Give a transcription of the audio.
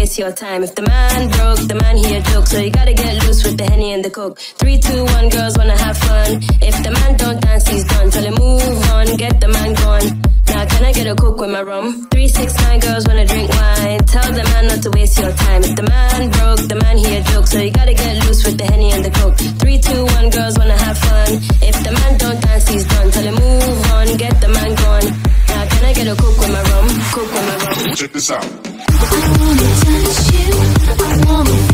waste your time. If the man broke, the man he a joke, so you gotta get loose with the Henny and the Coke. 3, 2, 1, girls wanna have fun. If the man don't dance, he's done. Tell him move on, get the man gone. Now can I get a Coke with my rum? 3, 6, 9 girls wanna drink wine. Tell the man not to waste your time. If the man broke, the man he a joke, so you gotta get loose with the Henny and the Coke. 3, 2, 1, girls wanna have fun. If the man don't dance, he's done. Tell him move on, get the man gone. Now can I get a Coke with my rum? Coke with my rum. Check this out. I wanna touch you, I wanna